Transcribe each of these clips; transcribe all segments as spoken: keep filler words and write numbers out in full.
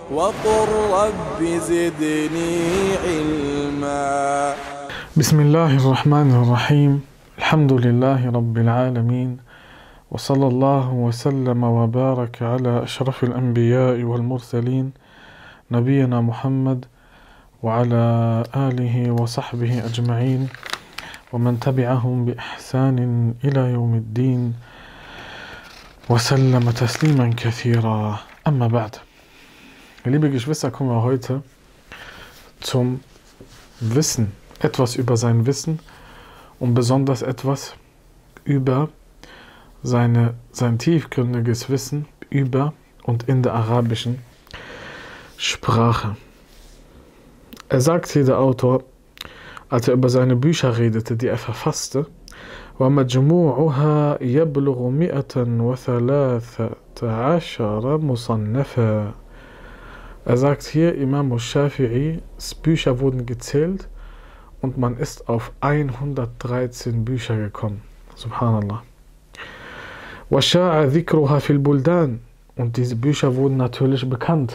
وقل رب زدني علما. بسم الله الرحمن الرحيم. الحمد لله رب العالمين، وصلى الله وسلم وبارك على أشرف الأنبياء والمرسلين نبينا محمد وعلى آله وصحبه أجمعين ومن تبعهم بإحسان إلى يوم الدين وسلم تسليما كثيرا. أما بعد. Liebe Geschwister, kommen wir heute zum Wissen, etwas über sein Wissen und besonders etwas über seine, sein tiefgründiges Wissen über und in der arabischen Sprache. Er sagt hier, der Autor, als er über seine Bücher redete, die er verfasste, وَمَجْمُوعُهَا يَبْلُغُ مِئَةً وَثَلَاثَةَ عَشَرَ مُصَنَّفًا. Er sagt hier, Imam al-Shafi'is Bücher wurden gezählt und man ist auf hundertdreizehn Bücher gekommen. Subhanallah. وَشَاعَ ذِكْرُهَا فِي الْبُلْدَانِ. Und diese Bücher wurden natürlich bekannt.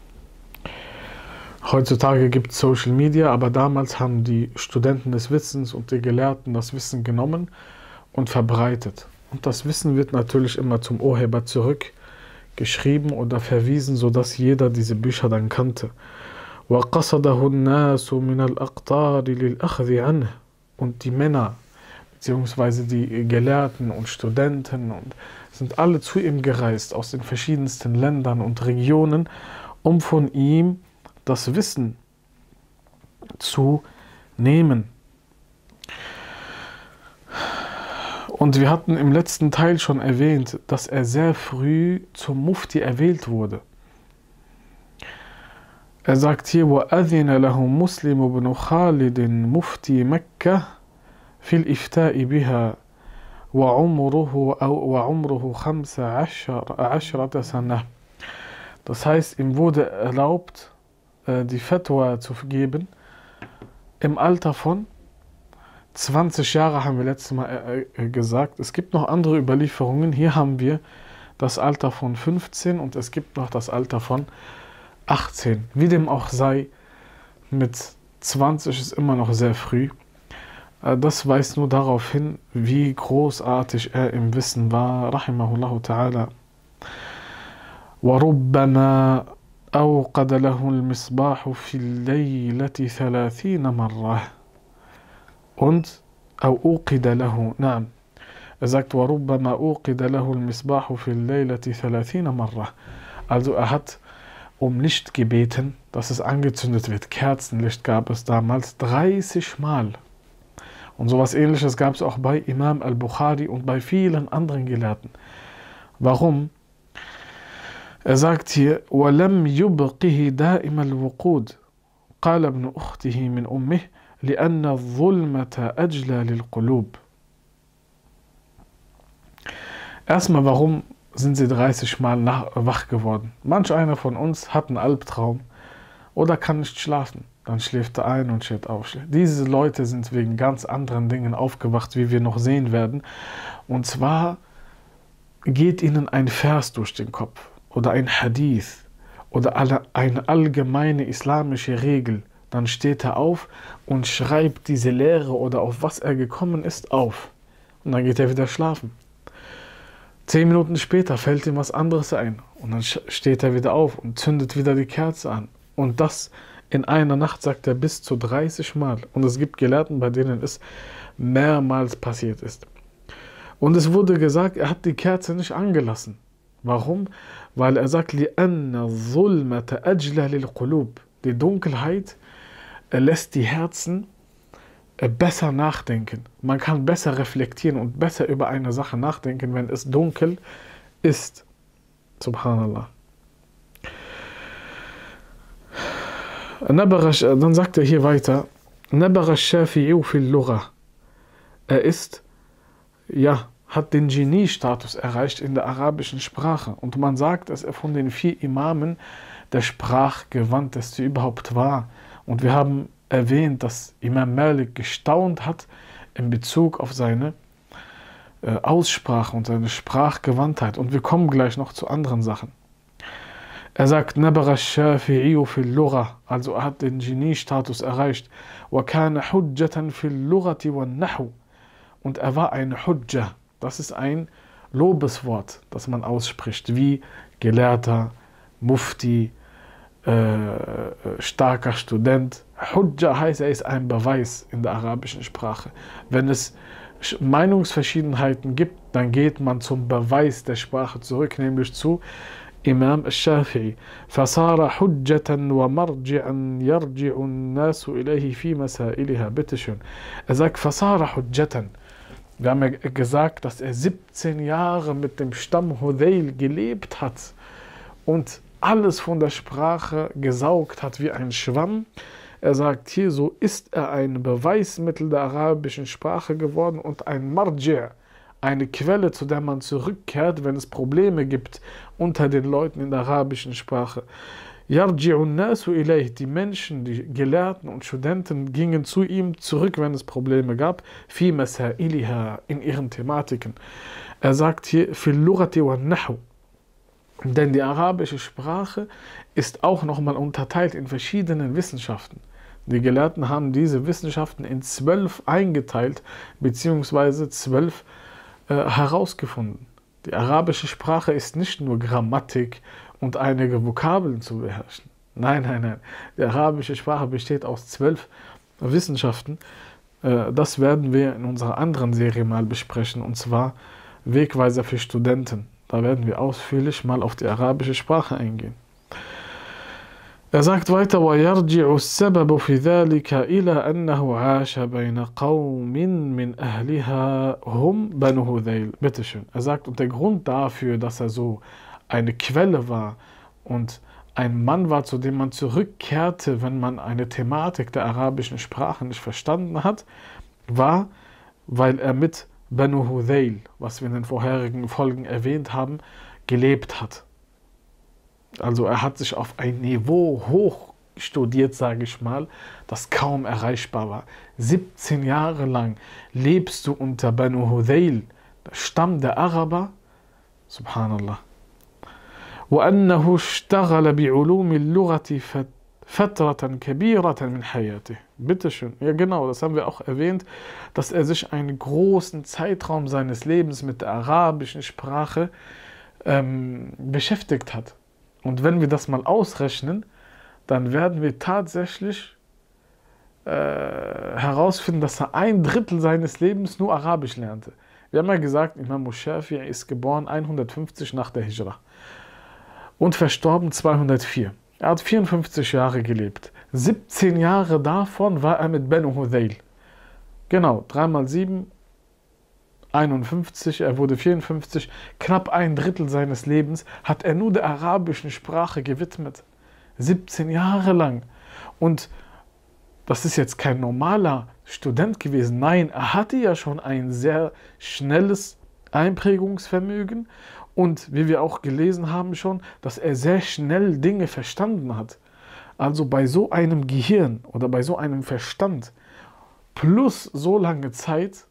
Heutzutage gibt es Social Media, aber damals haben die Studenten des Wissens und die Gelehrten das Wissen genommen und verbreitet. Und das Wissen wird natürlich immer zum Urheber zurückgeschrieben oder verwiesen, sodass jeder diese Bücher dann kannte. وَقَصَدَهُ النَّاسُ مِنَ الْأَقْطَارِ لِلْأَخْذِ عَنْهُ. Und die Männer, beziehungsweise die Gelehrten und Studenten, und sind alle zu ihm gereist, aus den verschiedensten Ländern und Regionen, um von ihm das Wissen zu nehmen. Und wir hatten im letzten Teil schon erwähnt, dass er sehr früh zum Mufti erwählt wurde. Er sagt hier, وَأَذِنَ لَهُ مُسْلِمُ بْنُ خَالِدٍ مُفْتِي مَكَّةِ فِي الْإِفْتَاءِ بِهَا وَعُمْرُهُ وَعُمْرُهُ خَمْسَ عَشْرَةَ سَنَةً. Das heißt, ihm wurde erlaubt, die Fatwa zu geben im Alter von zwanzig Jahre, haben wir letztes Mal gesagt. Es gibt noch andere Überlieferungen. Hier haben wir das Alter von fünfzehn und es gibt noch das Alter von achtzehn. Wie dem auch sei, mit zwanzig ist immer noch sehr früh. Das weist nur darauf hin, wie großartig er im Wissen war. Rahimahullahu ta'ala. وَرُبَّمَا أوقد له المصباح في الليلة ثلاثين مرة. Und أو أوقد له نعم er sagt وربما أوقد له المصباح في الليلة ثلاثين مرة. Also er hat um Licht gebeten, dass es angezündet wird. Kerzenlicht gab es damals dreißig Mal. Und sowas Ähnliches gab es auch bei Imam al-Bukhari und bei vielen anderen Gelehrten. Warum? Er sagt hier, وَلَمْ يُبْقِهِ دَائِمَ الْوُقُودِ قال ابن أخته من أمه لأن الظلمة أجلى للقلوب. Erstmal, warum sind sie dreißig Mal nach, wach geworden? Manch einer von uns hat einen Albtraum oder kann nicht schlafen. Dann schläft er ein und steht auf. Diese Leute sind wegen ganz anderen Dingen aufgewacht, wie wir noch sehen werden. Und zwar geht ihnen ein Vers durch den Kopf oder ein Hadith oder eine allgemeine islamische Regel, dann steht er auf und schreibt diese Lehre oder auf was er gekommen ist auf. Und dann geht er wieder schlafen. Zehn Minuten später fällt ihm was anderes ein und dann steht er wieder auf und zündet wieder die Kerze an. Und das in einer Nacht, sagt er, bis zu dreißig Mal. Und es gibt Gelehrten, bei denen es mehrmals passiert ist. Und es wurde gesagt, er hat die Kerze nicht angelassen. Warum? Weil er sagt, لِأَنَّ الظُّلْمَةَ أَجْلَى لِلْقُلُوبِ. Die Dunkelheit lässt die Herzen besser nachdenken. Man kann besser reflektieren und besser über eine Sache nachdenken, wenn es dunkel ist. Subhanallah. Dann sagt er hier weiter, نَبَغَ الشَّافِعِيُّ فِي اللُّغَةِ. Er ist, ja, hat den Genie-Status erreicht in der arabischen Sprache. Und man sagt, dass er von den vier Imamen der Sprachgewandteste überhaupt war. Und wir haben erwähnt, dass Imam Malik gestaunt hat in Bezug auf seine äh, Aussprache und seine Sprachgewandtheit. Und wir kommen gleich noch zu anderen Sachen. Er sagt, Nabagha Shafi'i fil Lugha, also er hat den Genie-Status erreicht. Wa kana hujjatan fil Lughati wan Nahu. Und er war ein Hujja. Das ist ein Lobeswort, das man ausspricht, wie Gelehrter, Mufti, äh, starker Student. Hujja heißt, er ist ein Beweis in der arabischen Sprache. Wenn es Meinungsverschiedenheiten gibt, dann geht man zum Beweis der Sprache zurück, nämlich zu Imam al-Shafi'i. فَصَارَ حُجَّةً وَمَرْجِعًا يَرْجِعُ النَّاسُ إِلَيْهِ فِي مَسَائِلِهَا. Bitteschön. Er sagt, فَصَارَ حُجَّةً. Wir haben ja gesagt, dass er siebzehn Jahre mit dem Stamm Hudayl gelebt hat und alles von der Sprache gesaugt hat wie ein Schwamm. Er sagt hier, so ist er ein Beweismittel der arabischen Sprache geworden und ein Marji', eine Quelle, zu der man zurückkehrt, wenn es Probleme gibt unter den Leuten in der arabischen Sprache. Yarji'u nasu ilayh, die Menschen, die Gelehrten und Studenten gingen zu ihm zurück, wenn es Probleme gab, fi masailiha, in ihren Thematiken. Er sagt hier, fil lughati wan nahu. Denn die arabische Sprache ist auch nochmal unterteilt in verschiedenen Wissenschaften. Die Gelehrten haben diese Wissenschaften in zwölf eingeteilt, beziehungsweise zwölf äh, herausgefunden. Die arabische Sprache ist nicht nur Grammatik und einige Vokabeln zu beherrschen. Nein, nein, nein. Die arabische Sprache besteht aus zwölf Wissenschaften. Äh, das werden wir in unserer anderen Serie mal besprechen, und zwar Wegweiser für Studenten. Da werden wir ausführlich mal auf die arabische Sprache eingehen. Er sagt weiter, وَيَرْجِعُ السَّبَبُ فِي ذَلِكَ إِلَى أَنَّهُ عَاشَ بَيْنَ قَوْمٍ مِنْ أَهْلِهَا هُمْ بَنُو هُذَيْل. Bitteschön. Er sagt, und der Grund dafür, dass er so eine Quelle war und ein Mann war, zu dem man zurückkehrte, wenn man eine Thematik der arabischen Sprache nicht verstanden hat, war, weil er mit Banu Hudayl, was wir in den vorherigen Folgen erwähnt haben, gelebt hat. Also er hat sich auf ein Niveau hoch studiert, sage ich mal, das kaum erreichbar war. siebzehn Jahre lang lebst du unter Banu Hudayl, der Stamm der Araber. Subhanallah. وأنه اشتغل بعلوم اللغة فترة كبيرة من حياته. Bitteschön. Ja genau, das haben wir auch erwähnt, dass er sich einen großen Zeitraum seines Lebens mit der arabischen Sprache ähm, beschäftigt hat. Und wenn wir das mal ausrechnen, dann werden wir tatsächlich äh, herausfinden, dass er ein Drittel seines Lebens nur Arabisch lernte. Wir haben ja gesagt, Imam al-Shafi'i ist geboren hundertfünfzig nach der Hijra und verstorben zweihundertvier. Er hat vierundfünfzig Jahre gelebt. siebzehn Jahre davon war er mit Banu Hudayl. Genau, drei mal sieben, einundfünfzig, er wurde vierundfünfzig. Knapp ein Drittel seines Lebens hat er nur der arabischen Sprache gewidmet. siebzehn Jahre lang. Und das ist jetzt kein normaler Student gewesen. Nein, er hatte ja schon ein sehr schnelles Einprägungsvermögen. Und wie wir auch gelesen haben schon, dass er sehr schnell Dinge verstanden hat. Also bei so einem Gehirn oder bei so einem Verstand plus so lange Zeit,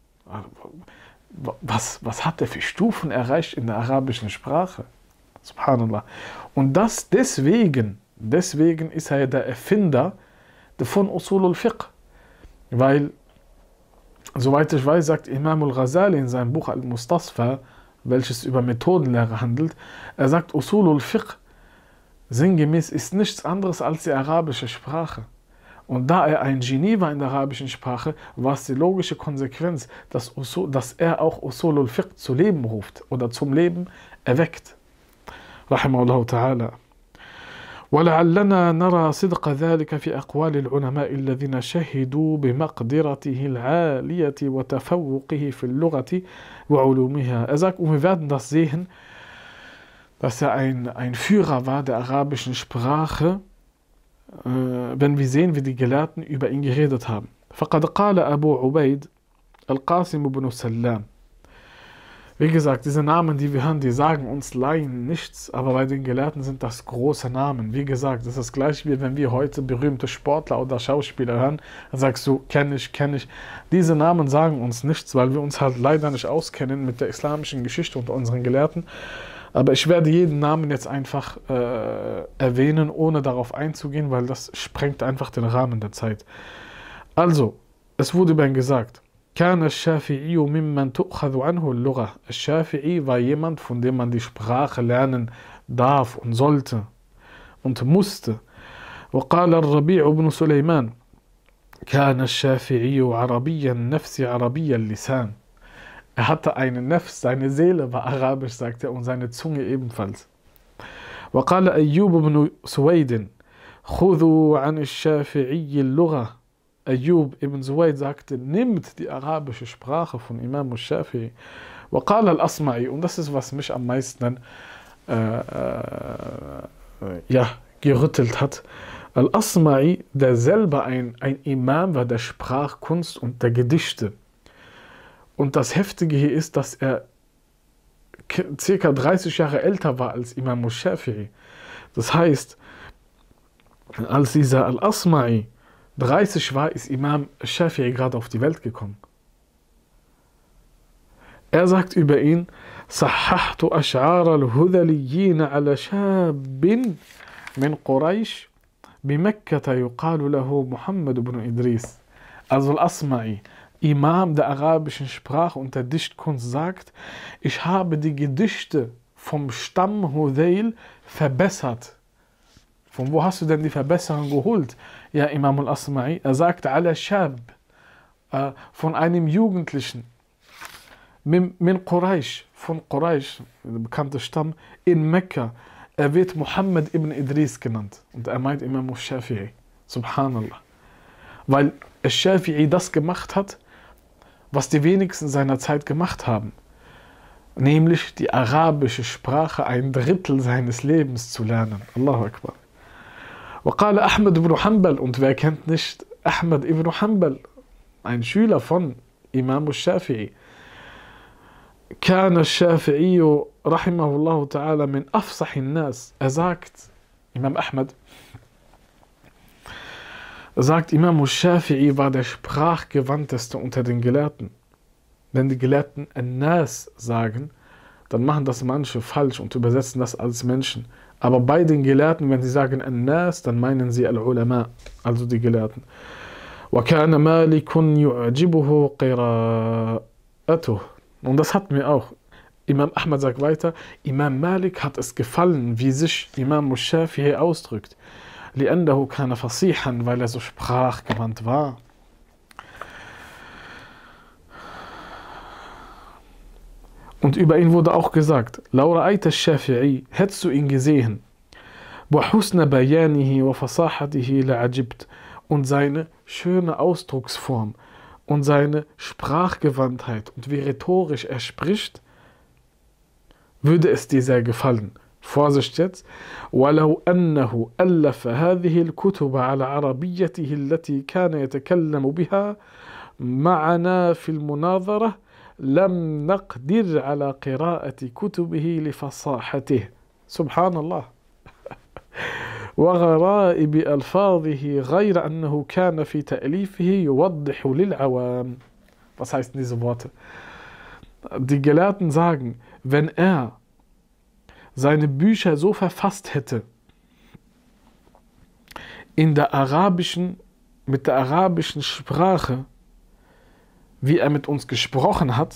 was, was hat er für Stufen erreicht in der arabischen Sprache? Subhanallah. Und das deswegen, deswegen ist er der Erfinder von Usul al-Fiqh. Weil, soweit ich weiß, sagt Imam al-Ghazali in seinem Buch Al-Mustasfa, welches über Methodenlehre handelt, er sagt, Usul al-Fiqh sinngemäß ist nichts anderes als die arabische Sprache. Und da er ein Genie war in der arabischen Sprache, war es die logische Konsequenz, dass, Usul, dass er auch Usul al-Fiqh zu Leben ruft oder zum Leben erweckt. Rahimahullah ta'ala. ولعلنا نرى صدق ذلك في أقوال العلماء الذين شهدوا بمقدرته العالية وتفوقه في اللغة وعلومها. Er sagt, und wir werden das sehen, dass er ein, ein Führer war der arabischen Sprache, äh, wenn wir sehen, wie die Gelehrten über ihn geredet haben. فقد قال أبو عبيد القاسم بن سلام. Wie gesagt, diese Namen, die wir hören, die sagen uns Laien nichts, aber bei den Gelehrten sind das große Namen. Wie gesagt, das ist das gleiche, wie wenn wir heute berühmte Sportler oder Schauspieler hören, dann sagst du, kenn ich, kenn ich. Diese Namen sagen uns nichts, weil wir uns halt leider nicht auskennen mit der islamischen Geschichte unter unseren Gelehrten. Aber ich werde jeden Namen jetzt einfach äh, erwähnen, ohne darauf einzugehen, weil das sprengt einfach den Rahmen der Zeit. Also, es wurde über ihn gesagt, كان الشافعي ممن تؤخذ عنه اللغة. الشافعي war jemand, von dem man die Sprache lernen darf und sollte und musste. وقال الربيع بن سليمان كان الشافعي عربي النفس عربي اللسان. Er hatte eine Nefs, seine Seele war arabisch, sagt er, und seine Zunge ebenfalls. وقال أيوب بن سويد خذوا عن الشافعي اللغة. Ayub ibn Suwaid sagte, nimmt die arabische Sprache von Imam al-Shafi'i. وقال al-Asma'i, und das ist, was mich am meisten äh, äh, ja, gerüttelt hat. Al-Asma'i, der selber ein, ein Imam war der Sprachkunst und der Gedichte. Und das Heftige hier ist, dass er ca. dreißig Jahre älter war als Imam al-Shafi'i. Das heißt, als dieser Al-Asma'i dreißig war, ist Imam al-Shafi'i gerade auf die Welt gekommen. Er sagt über ihn, صححت أشعار الهذليين على شاب من قريش بمكة يقال له محمد بن إدريس. Also Al-Asma'i, Imam der arabischen Sprache und der Dichtkunst, sagt, ich habe die Gedichte vom Stamm Hudayl verbessert. Von wo hast du denn die Verbesserung geholt? Ja, Imam al-Asma'i, er sagt, ala Shab, äh, von einem Jugendlichen, min, min Quraysh, von Quraysh, der bekannte Stamm, in Mekka. Er wird Muhammad ibn Idris genannt. Und er meint Imam al-Shafi'i. Subhanallah. Weil al-Shafi'i das gemacht hat, was die wenigsten seiner Zeit gemacht haben. Nämlich die arabische Sprache ein Drittel seines Lebens zu lernen. Allahu Akbar. وقال Ahmad ibn Hanbal, und wer kennt nicht Ahmad ibn Hanbal, ein Schüler von Imam al-Shafi'i. كان الشافعي رحمه الله تعالى من أفصح الناس. Er sagt, Imam Ahmad, er sagt, Imam al-Shafi'i war der sprachgewandteste unter den Gelehrten. Wenn die Gelehrten an-Nas sagen, dann machen das manche falsch und übersetzen das als Menschen. Aber bei den Gelehrten, wenn sie sagen an-Nas, dann meinen sie al-Ulama, also die Gelehrten. وَكَانَ مَالِكٌ يُعْجِبُهُ قِرَاءَتُهُ. Und das hatten wir auch. Imam Ahmad sagt weiter, Imam Malik hat es gefallen, wie sich Imam al-Shafi'i ausdrückt. لِأَنَّهُ كَانَ فَصِيحًا, weil er so sprachgewandt war. Und über ihn wurde auch gesagt, لَوْ رَأَيْتَ الشَّافِعِي, hättest du ihn gesehen, وَحُسْنَ بَيَانِهِ وَفَصَاحَتِهِ لَعَجِبْتَ, und seine schöne Ausdrucksform und seine Sprachgewandtheit und wie rhetorisch er spricht, würde es dir sehr gefallen. Vorsicht jetzt. وَلَوْ أَنَّهُ أَلَّفَ هَذِهِ الْكُتُبَ عَلَى عَرَبِيَّتِهِ الَّتِي كَانَ يَتَكَلَّمُ بِهَا مَعَنَا فِي الْمُنَاظَرَةِ لَمْ نَقْدِرْ عَلَى قِرَاءَةِ كُتُبِهِ لِفَصَاحَتِهِ. Subhanallah. وغرائب ألفاظه غير أنه كان في تأليفه يوضح للعوام. Was heißen diese Worte? Die Gelehrten sagen, wenn er seine Bücher so verfasst hätte, in der arabischen, mit der arabischen Sprache, wie er mit uns gesprochen hat,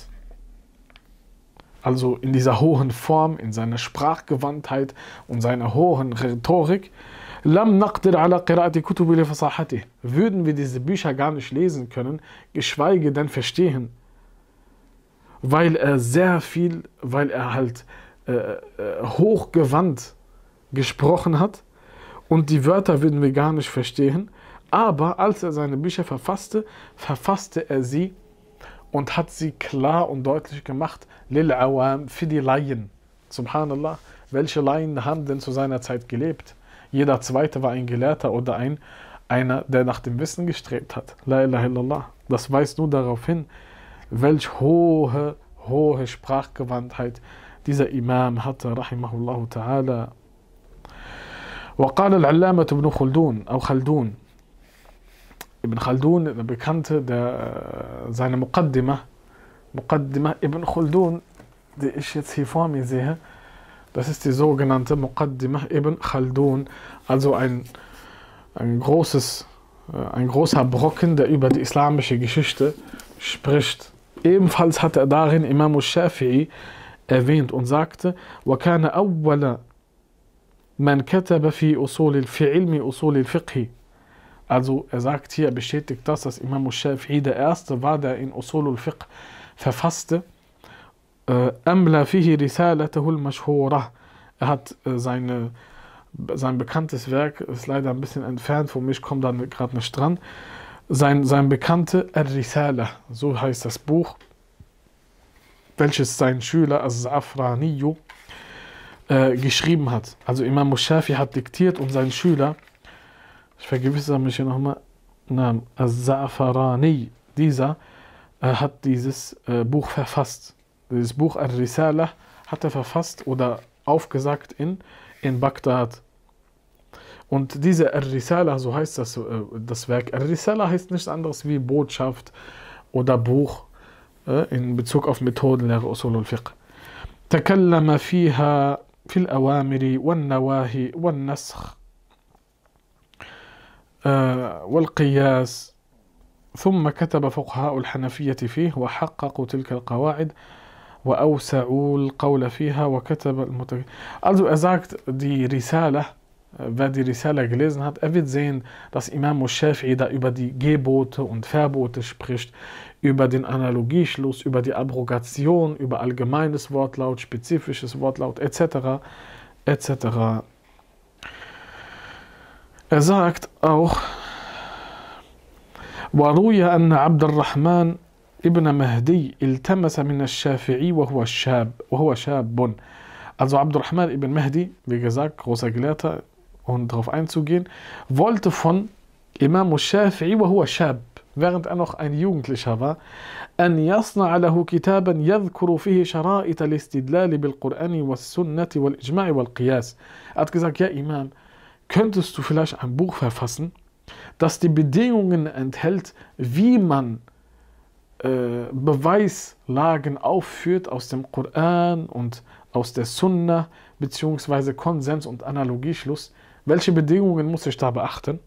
also in dieser hohen Form, in seiner Sprachgewandtheit und seiner hohen Rhetorik, lam naqdir ala qira'ati kutubi li fasahati, würden wir diese Bücher gar nicht lesen können, geschweige denn verstehen, weil er sehr viel, weil er halt äh, hochgewandt gesprochen hat und die Wörter würden wir gar nicht verstehen, aber als er seine Bücher verfasste, verfasste er sie und hat sie klar und deutlich gemacht, lil awam, für die Laien. Subhanallah, welche Laien haben denn zu seiner Zeit gelebt? Jeder Zweite war ein Gelehrter oder ein, einer, der nach dem Wissen gestrebt hat. La ilaha illallah. Das weist nur darauf hin, welch hohe, hohe Sprachgewandtheit dieser Imam hatte, rahimahullah ta'ala. وقال العلامة ابن خلدون, أو خلدون, Ibn Khaldun, der Bekannte, der seine Muqaddimah, Muqaddimah Ibn Khaldun, die ich jetzt hier vor mir sehe, Das ist die sogenannte Muqaddimah Ibn Khaldun, also ein, ein, großes, ein großer Brocken, der über die islamische Geschichte spricht. Ebenfalls hat er darin Imam al-Shafi'i erwähnt und sagte: وَكَانَ أَوَّلَ مَنْ كَتَبَ فِي أُصُولِ في علم أُصُولِ الْفِقْهِ. Also er sagt hier, er bestätigt das, dass Imam al-Shafi'i der Erste war, der in Usul al-Fiqh verfasste. أَمْلَى فِيهِ رِسَالَتَهُ الْمَشْهُورَةِ. Er hat äh, seine, sein bekanntes Werk, ist leider ein bisschen entfernt von mir, ich komme da gerade nicht dran, sein, sein bekannte Ar-Risala, so heißt das Buch, welches sein Schüler As-Za'afraniyu äh, geschrieben hat. Also Imam al-Shafi'i hat diktiert und sein Schüler, ich vergewissere mich hier nochmal, As-Za'afrani, dieser äh, hat dieses äh, Buch verfasst. Dieses Buch Ar-Risala hat er verfasst oder aufgesagt in, in Bagdad. Und diese Ar-Risala, so heißt das, äh, das Werk, Ar-Risala heißt nichts anderes wie Botschaft oder Buch äh, in Bezug auf Methodenlehre Usul al-Fiqh. تكلم فيها في الأوامر والنواهي والنسخ والقياس ثم كتب فقهاء الحنفية فيه وحققوا تلك القواعد وأوسعوا القول فيها وكتب المتك... Also er sagt, die Risala, wer die Risala gelesen hat, er wird sehen, dass Imam al-Shafi'i da über die Gebote und Verbote spricht, über den Analogieschluss, über die Abrogation, über allgemeines Wortlaut, spezifisches Wortlaut, et cetera et cetera. Er sagt auch, وروي أن عبد الرحمن ابن مهدي التمس من الشافعي وهو شاب وهو شاب. Also Abdurrahman ibn Mahdi, wie gesagt, großer Gelehrter, um darauf einzugehen, wollte von Imam al-Shafi'i وهو شاب, während er noch ein Jugendlicher war, أن يصنع له كتابا يذكر فيه شرائط الاستدلال بالقرآن والسنة والإجماع والقياس. Er hat gesagt, ja Imam, könntest du vielleicht ein Buch verfassen, das die Bedingungen enthält, wie man äh, Beweislagen aufführt aus dem Koran und aus der Sunna, beziehungsweise Konsens und Analogieschluss. Welche Bedingungen muss ich da beachten?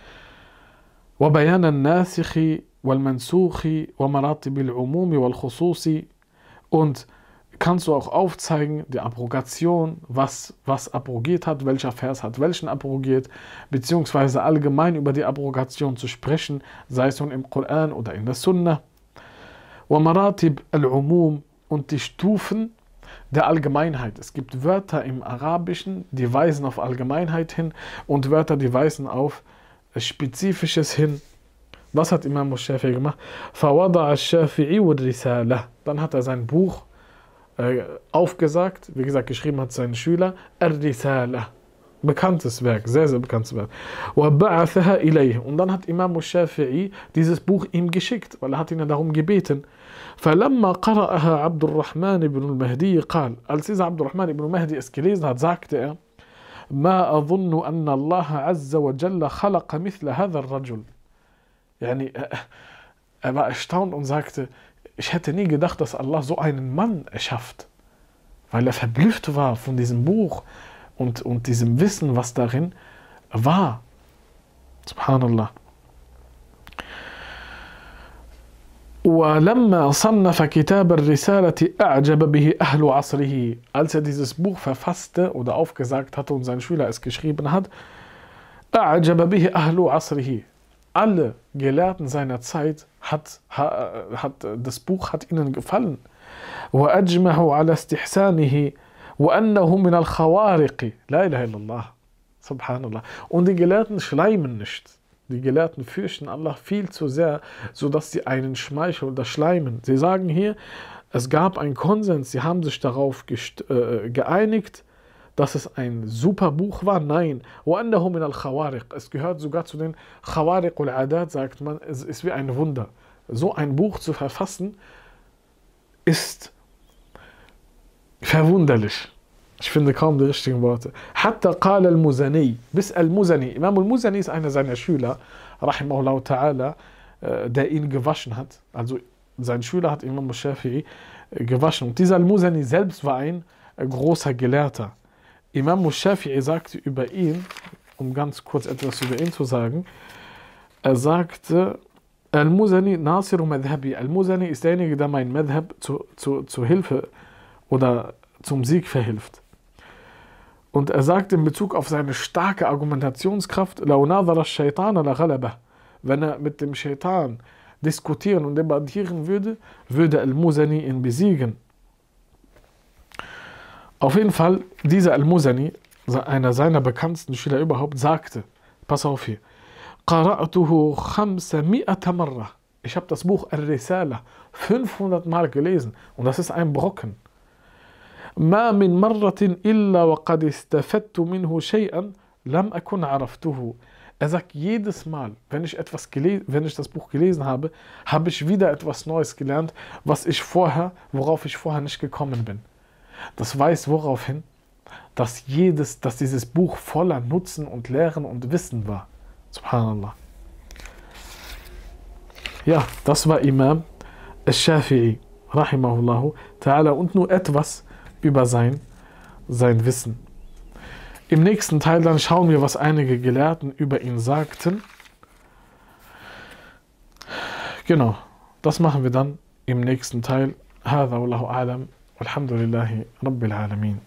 وَبَيَانَ النَّاسِخِ وَالْمَنْسُوخِ وَمَرَاتِبِ الْعُمُومِ وَالْخُصُوصِ. Und kannst du auch aufzeigen, die Abrogation, was, was abrogiert hat, welcher Vers hat welchen abrogiert, beziehungsweise allgemein über die Abrogation zu sprechen, sei es nun im Koran oder in der Sunna. وَمَرَاتِبْ الْعُمُومِ. Und die Stufen der Allgemeinheit. Es gibt Wörter im Arabischen, die weisen auf Allgemeinheit hin, und Wörter, die weisen auf Spezifisches hin. Was hat Imam al-Shafi'i gemacht? فَوَضَعَ الشَّافِعِي وَالرِّسَالَةِ. Dann hat er sein Buch äh, aufgesagt, wie gesagt, geschrieben hat sein Schüler, Ar-Risala. Bekanntes Werk, sehr, sehr bekanntes Werk. وَبَعَثَهَا إِلَيْهِ. Und dann hat Imam al-Shafi'i dieses Buch ihm geschickt, weil er hat ihn ja darum gebeten. فَلَمَّا قَرَأَهَا عَبْدُ الرَّحْمَنِ ibn al-Mahdi قال. Als dieser Abdurrahman ibn al-Mahdi es gelesen hat, sagte er, ما أظن أن الله عز وجل خلق مثل هذا الرجل. Yani, er, er war erstaunt und sagte, ich hätte nie gedacht, dass Allah so einen Mann erschafft, weil er verblüfft war von diesem Buch und, und diesem Wissen, was darin war. Subhanallah. وَلَمَّا صَنَّفَ كِتَابَ الرِّسَالَةِ أَعْجَبَ بِهِ أَهْلُ عَصْرِهِ. Als er dieses Buch verfasste oder aufgesagt hatte und sein Schüler es geschrieben hat, أَعْجَبَ بِهِ أَهْلُ عَصْرِهِ. Alle Gelehrten seiner Zeit hat, hat das Buch hat ihnen gefallen. وَأَجْمَعُوا عَلَى اسْتِحْسَانِهِ وَأَنَّهُ مِنَ الْخَوَارِقِ. لَا إِلَهَ إِلَّا اللَّهِ. Subhanallah. Und die Gelehrten schleimen nicht. Die Gelehrten fürchten Allah viel zu sehr, sodass sie einen schmeicheln oder schleimen. Sie sagen hier, es gab einen Konsens, sie haben sich darauf äh, geeinigt, dass es ein super Buch war. Nein. وَأَنَّهُ مِنَ الْخَوَارِقِ. Es gehört sogar zu den Khawariq ul-Adat, sagt man, es ist wie ein Wunder. So ein Buch zu verfassen, ist verwunderlich. Ich finde kaum die richtigen Worte. Hatta qala al-Muzani. Bis al-Muzani. Imam al-Muzani ist einer seiner Schüler, rahimahullah ta'ala, der ihn gewaschen hat. Also sein Schüler hat Imam al-Shafi'i gewaschen. Und dieser al-Muzani selbst war ein großer Gelehrter. Imam Shafi'i sagte über ihn, um ganz kurz etwas über ihn zu sagen, er sagte, Al-Muzani Nasiru Madhabi. Al-Muzani ist derjenige, der mein Madhab zu, zu, zu Hilfe oder zum Sieg verhilft. Und er sagt in Bezug auf seine starke Argumentationskraft, wenn er mit dem Shaitan diskutieren und debattieren würde, würde Al-Muzani ihn besiegen. Auf jeden Fall, dieser Al-Muzani, einer seiner bekanntesten Schüler überhaupt, sagte, pass auf hier, قرأته خمسمائة مرة. Ich habe das Buch Al-Risala fünfhundert Mal gelesen und das ist ein Brocken. ما من مرة إلا وقد استفدت منه شيئا لم أكن عرفته. Er sagt, jedes Mal, wenn ich, etwas wenn ich das Buch gelesen habe, habe ich wieder etwas Neues gelernt, was ich vorher, worauf ich vorher nicht gekommen bin. Das weist worauf hin, dass, jedes, dass dieses Buch voller Nutzen und Lehren und Wissen war. Subhanallah. Ja, das war Imam Al-Shafi'i, rahimahullahu ta'ala, und nur etwas über sein, sein Wissen. Im nächsten Teil dann schauen wir, was einige Gelehrten über ihn sagten. Genau, das machen wir dann im nächsten Teil. هذا والله أعلم والحمد لله رب العالمين.